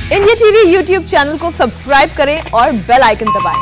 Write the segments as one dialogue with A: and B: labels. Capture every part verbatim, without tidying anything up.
A: India TV YouTube channel को subscribe करें और बेल आइकन दबाएं।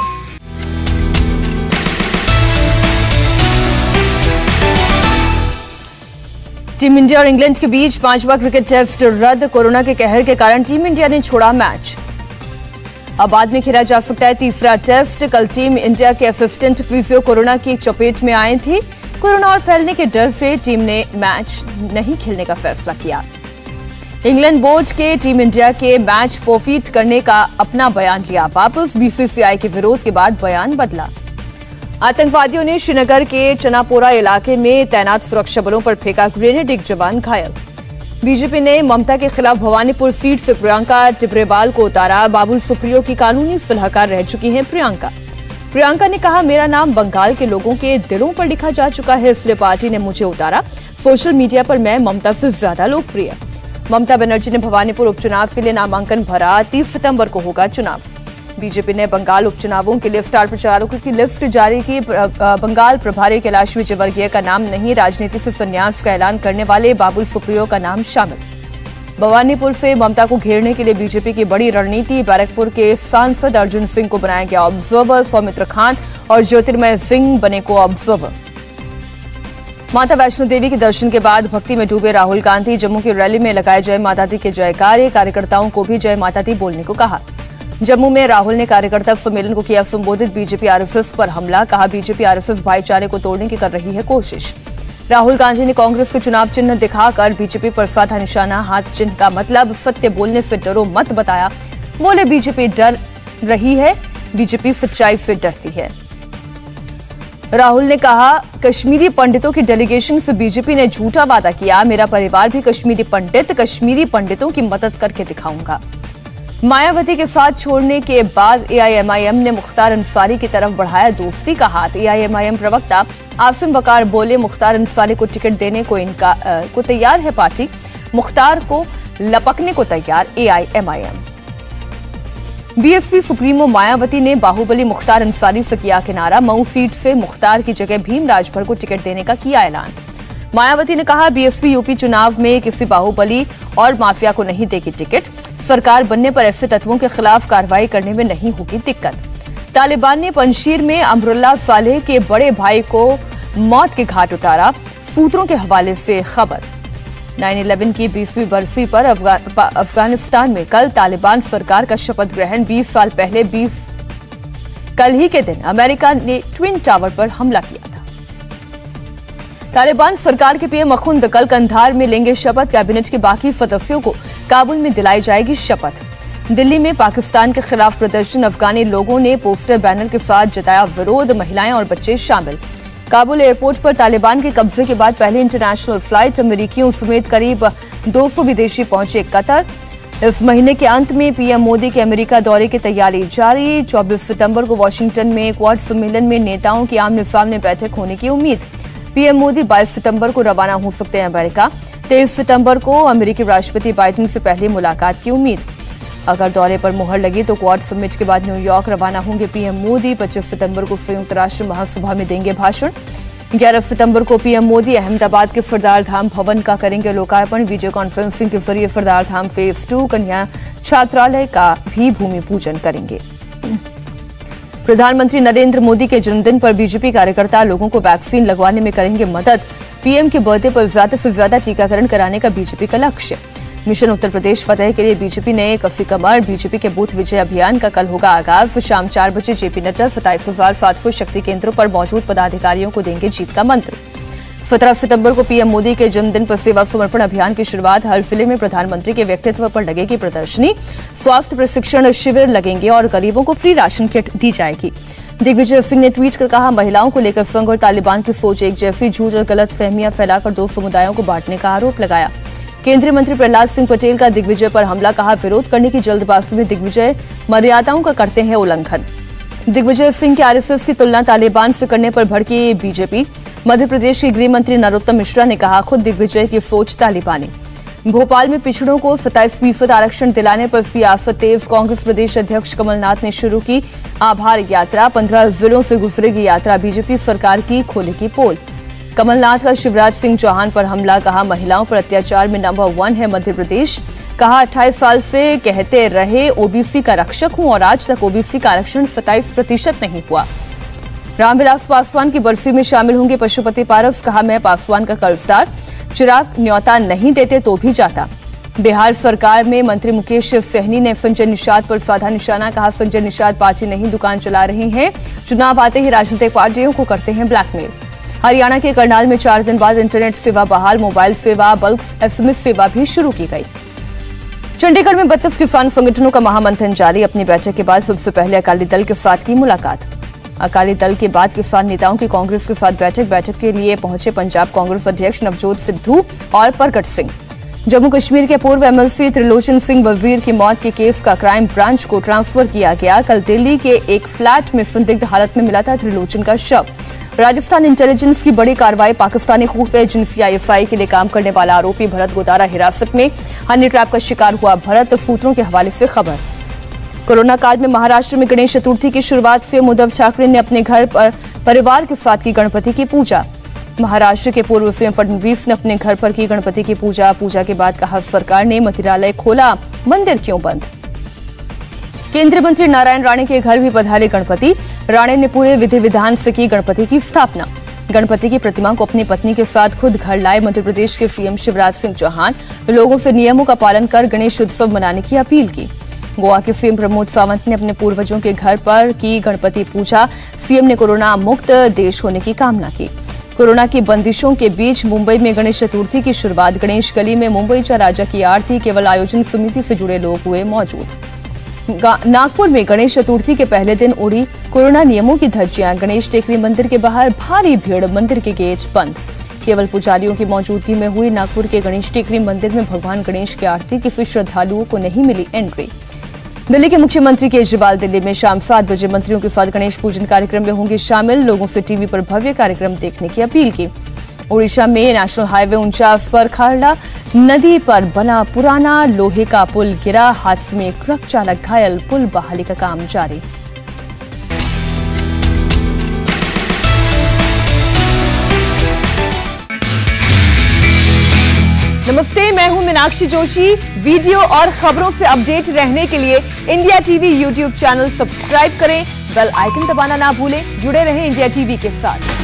A: टीम इंडिया और इंग्लैंड के बीच पांचवा क्रिकेट टेस्ट रद्द। कोरोना के कहर के कारण टीम इंडिया ने छोड़ा मैच। अब बाद में खेला जा सकता है तीसरा टेस्ट। कल टीम इंडिया के असिस्टेंट फिजियो कोरोना की चपेट में आए थे। कोरोना और फैलने के डर से टीम ने मैच नहीं खेलने का फैसला किया। इंग्लैंड बोर्ड के टीम इंडिया के मैच फोरफीट करने का अपना बयान लिया वापस। बीसीसीआई के विरोध के बाद बयान बदला। आतंकवादियों ने श्रीनगर के चनापोरा इलाके में तैनात सुरक्षा बलों पर फेंका ग्रेनेड, एक जवान घायल। बीजेपी ने ममता के खिलाफ भवानीपुर सीट से प्रियंका टिब्रेवाल को उतारा। बाबुल सुप्रियो की कानूनी सलाहकार रह चुकी हैं प्रियंका। प्रियंका ने कहा, मेरा नाम बंगाल के लोगों के दिलों पर लिखा जा चुका है, इसलिए पार्टी ने मुझे उतारा। सोशल मीडिया पर मैं ममता से ज्यादा लोकप्रिय। ममता बनर्जी ने भवानीपुर उपचुनाव के लिए नामांकन भरा। तीस सितंबर को होगा चुनाव। बीजेपी ने बंगाल उपचुनावों के लिए स्टार प्रचारकों की लिस्ट जारी की। बंगाल प्रभारी कैलाश विजयवर्गीय का नाम नहीं, राजनीति से संन्यास का ऐलान करने वाले बाबुल सुप्रियो का नाम शामिल। भवानीपुर से ममता को घेरने के लिए बीजेपी की बड़ी रणनीति। बैरकपुर के सांसद अर्जुन सिंह को बनाया गया ऑब्जर्वर। सौमित्र खान और ज्योतिर्मय सिंह बने को ऑब्जर्वर। माता वैष्णो देवी के दर्शन के बाद भक्ति में डूबे राहुल गांधी। जम्मू की रैली में लगाए जय माता दी के जयकारे। कार्यकर्ताओं को भी जय माता दी बोलने को कहा। जम्मू में राहुल ने कार्यकर्ता सम्मेलन को किया संबोधित। बीजेपी आरएसएस पर हमला, कहा बीजेपी आरएसएस भाईचारे को तोड़ने की कर रही है कोशिश। राहुल गांधी ने कांग्रेस के चुनाव चिन्ह दिखाकर बीजेपी पर साधा निशाना। हाथ चिन्ह का मतलब सत्य बोलने से डरो मत बताया। बोले बीजेपी डर रही है, बीजेपी सच्चाई से डरती है। राहुल ने कहा, कश्मीरी पंडितों की डेलीगेशन से बीजेपी ने झूठा वादा किया। मेरा परिवार भी कश्मीरी पंडित, कश्मीरी पंडितों की मदद करके दिखाऊंगा। मायावती के साथ छोड़ने के बाद एआईएमआईएम ने मुख्तार अंसारी की तरफ बढ़ाया दोस्ती का हाथ। एआईएमआईएम प्रवक्ता आसिम वकार बोले, मुख्तार अंसारी को टिकट देने को इनका आ, को तैयार है पार्टी। मुख्तार को लपकने को तैयार एआईएमआईएम। बीएसपी सुप्रीमो मायावती ने बाहुबली मुख्तार अंसारी से किया किनारा। मऊ सीट से मुख्तार की जगह भीम राजभर को टिकट देने का किया ऐलान। मायावती ने कहा, बीएसपी यूपी चुनाव में किसी बाहुबली और माफिया को नहीं देगी टिकट। सरकार बनने पर ऐसे तत्वों के खिलाफ कार्रवाई करने में नहीं होगी दिक्कत। तालिबान ने पंजशीर में अमरुल्लाह सालेह के बड़े भाई को मौत के घाट उतारा। सूत्रों के हवाले से खबर। नाइन इलेवन की बीसवीं बरसी पर अफगानिस्तान में कल तालिबान सरकार का शपथ ग्रहण। बीस साल पहले बीस कल ही के दिन अमेरिका ने ट्विन टावर पर हमला किया था। तालिबान सरकार के पीएम मखुंद कल कंधार में लेंगे शपथ। कैबिनेट के बाकी सदस्यों को काबुल में दिलाई जाएगी शपथ। दिल्ली में पाकिस्तान के खिलाफ प्रदर्शन। अफगानी लोगों ने पोस्टर बैनर के साथ जताया विरोध। महिलाएं और बच्चे शामिल। काबुल एयरपोर्ट पर तालिबान के कब्जे के बाद पहली इंटरनेशनल फ्लाइट। अमेरिकियों समेत करीब दो सौ विदेशी पहुंचे कतर। इस महीने के अंत में पीएम मोदी के अमेरिका दौरे की तैयारी जारी। चौबीस सितंबर को वॉशिंगटन में क्वाड सम्मेलन में नेताओं की आमने सामने बैठक होने की उम्मीद। पीएम मोदी बाईस सितंबर को रवाना हो सकते हैं अमेरिका। तेईस सितंबर को अमेरिकी राष्ट्रपति बाइडेन से पहली मुलाकात की उम्मीद। अगर दौरे पर मुहर लगी तो क्वाड समिट के बाद न्यूयॉर्क रवाना होंगे पीएम मोदी। पच्चीस सितंबर को संयुक्त राष्ट्र महासभा में देंगे भाषण। ग्यारह सितंबर को पीएम मोदी अहमदाबाद के सरदार धाम भवन का करेंगे लोकार्पण। वीडियो कॉन्फ्रेंसिंग के जरिए सरदार धाम फेज टू कन्या छात्रालय का भी भूमि पूजन करेंगे। प्रधानमंत्री नरेंद्र मोदी के जन्मदिन पर बीजेपी कार्यकर्ता लोगों को वैक्सीन लगवाने में करेंगे मदद। पीएम के बर्थडे पर ज्यादा से ज्यादा टीकाकरण कराने का बीजेपी का लक्ष्य। मिशन उत्तर प्रदेश फतेह के लिए बीजेपी ने कसी कमर। बीजेपी के बूथ विजय अभियान का कल होगा आगाज। शाम चार बजे जेपी नड्डा सताइस हजार सात सौ शक्ति केंद्रों पर मौजूद पदाधिकारियों को देंगे जीत का मंत्र। सत्रह सितंबर को पीएम मोदी के जन्मदिन पर सेवा समर्पण अभियान की शुरुआत। हर जिले में प्रधानमंत्री के व्यक्तित्व पर लगेगी प्रदर्शनी। स्वास्थ्य प्रशिक्षण शिविर लगेंगे और गरीबों को फ्री राशन किट दी जाएगी। दिग्विजय सिंह ने ट्वीट कर कहा, महिलाओं को लेकर संघ और तालिबान की सोच एक जैसी। झूठ और गलत फहमियां फैलाकर दो समुदायों को बांटने का आरोप लगाया। केंद्रीय मंत्री प्रहलाद सिंह पटेल का दिग्विजय पर हमला, कहा विरोध करने की जल्दबाजी में दिग्विजय मर्यादाओं का करते हैं उल्लंघन। दिग्विजय सिंह के आरएसएस की तुलना तालिबान से करने पर भड़की बीजेपी। मध्य प्रदेश के गृह मंत्री नरोत्तम मिश्रा ने कहा, खुद दिग्विजय की सोच तालिबानी। भोपाल में पिछड़ों को सत्ताईस फीसद आरक्षण दिलाने पर सियासत तेज। कांग्रेस प्रदेश अध्यक्ष कमलनाथ ने शुरू की आभार यात्रा। पंद्रह जिलों से गुजरेगी यात्रा। बीजेपी सरकार की खोलेगी पोल। कमलनाथ का शिवराज सिंह चौहान पर हमला, कहा महिलाओं पर अत्याचार में नंबर वन है मध्य प्रदेश। कहा अट्ठाईस साल से कहते रहे ओबीसी का रक्षक हूं और आज तक ओबीसी का आरक्षण सत्ताईस प्रतिशत नहीं हुआ। रामविलास पासवान की बरसी में शामिल होंगे पशुपति पारस, कहा मैं पासवान का कर्जदार, चिराग न्योता नहीं देते तो भी जाता। बिहार सरकार में मंत्री मुकेश सहनी ने संजय निषाद पर साधा निशाना, कहा संजय निषाद पार्टी नहीं दुकान चला रहे हैं, चुनाव आते ही राजनीतिक पार्टियों को करते हैं ब्लैकमेल। हरियाणा के करनाल में चार दिन बाद इंटरनेट सेवा बहाल, मोबाइल सेवा, बल्क एसएमएस सेवा भी शुरू की गई। चंडीगढ़ में बत्तीस किसान संगठनों का महामंथन जारी, अपनी बैठक के बाद सबसे पहले अकाली दल के साथ की मुलाकात। अकाली दल के बाद किसान नेताओं की कांग्रेस के साथ बैठक बैठक के लिए पहुंचे पंजाब कांग्रेस अध्यक्ष नवजोत सिद्धू और प्रकट सिंह। जम्मू कश्मीर के पूर्व एमएलसी त्रिलोचन सिंह वजीर की मौत के केस का क्राइम ब्रांच को ट्रांसफर किया गया। कल दिल्ली के एक फ्लैट में संदिग्ध हालत में मिला था त्रिलोचन का शव। राजस्थान इंटेलिजेंस की बड़ी कार्रवाई, पाकिस्तानी खुफिया एजेंसी आईएसआई के लिए काम करने वाला आरोपी भरत गोदारा हिरासत में, हनी ट्रैप का शिकार हुआ भरत, सूत्रों के हवाले से खबर। कोरोना काल में महाराष्ट्र में गणेश चतुर्थी की शुरुआत से उद्धव ठाकरे ने अपने घर पर परिवार के साथ की गणपति की पूजा। महाराष्ट्र के पूर्व सीएम फडणवीस ने अपने घर पर की गणपति की पूजा। पूजा के बाद कहा सरकार ने मंदिरालय खोला, मंदिर क्यों बंद। केंद्रीय मंत्री नारायण राणे के घर भी पधारे गणपति। राणे ने पूरे विधि विधान से की गणपति की स्थापना। गणपति की प्रतिमा को अपनी पत्नी के साथ खुद घर लाए मध्य प्रदेश के सीएम शिवराज सिंह चौहान। लोगों से नियमों का पालन कर गणेश उत्सव मनाने की अपील की। गोवा के सीएम प्रमोद सावंत ने अपने पूर्वजों के घर पर की गणपति पूजा। सीएम ने कोरोना मुक्त देश होने की कामना की। कोरोना की बंदिशों के बीच मुंबई में गणेश चतुर्थी की शुरुआत। गणेश गली में मुंबई चा राजा की आरती, केवल आयोजन समिति से जुड़े लोग हुए मौजूद। नागपुर में गणेश चतुर्थी के पहले दिन उड़ी कोरोना नियमों की धज्जियां। गणेश टेकरी मंदिर के बाहर भारी भीड़, मंदिर के गेट बंद। केवल पुजारियों की मौजूदगी में हुई नागपुर के गणेश टेकरी मंदिर में भगवान गणेश की आरती। किसी श्रद्धालुओं को नहीं मिली एंट्री। दिल्ली के मुख्यमंत्री केजरीवाल दिल्ली में शाम सात बजे मंत्रियों के साथ गणेश पूजन कार्यक्रम में होंगे शामिल। लोगों से टीवी पर भव्य कार्यक्रम देखने की अपील की। ओडिशा में नेशनल हाईवे उनचास पर खारला नदी पर बना पुराना लोहे का पुल गिरा। हादसे में ट्रक चालक घायल, पुल बहाली का काम जारी। नमस्ते, मैं हूं मीनाक्षी जोशी। वीडियो और खबरों से अपडेट रहने के लिए India TV YouTube channel subscribe करें, बेल आइकन दबाना ना भूलें। जुड़े रहें इंडिया टीवी के साथ।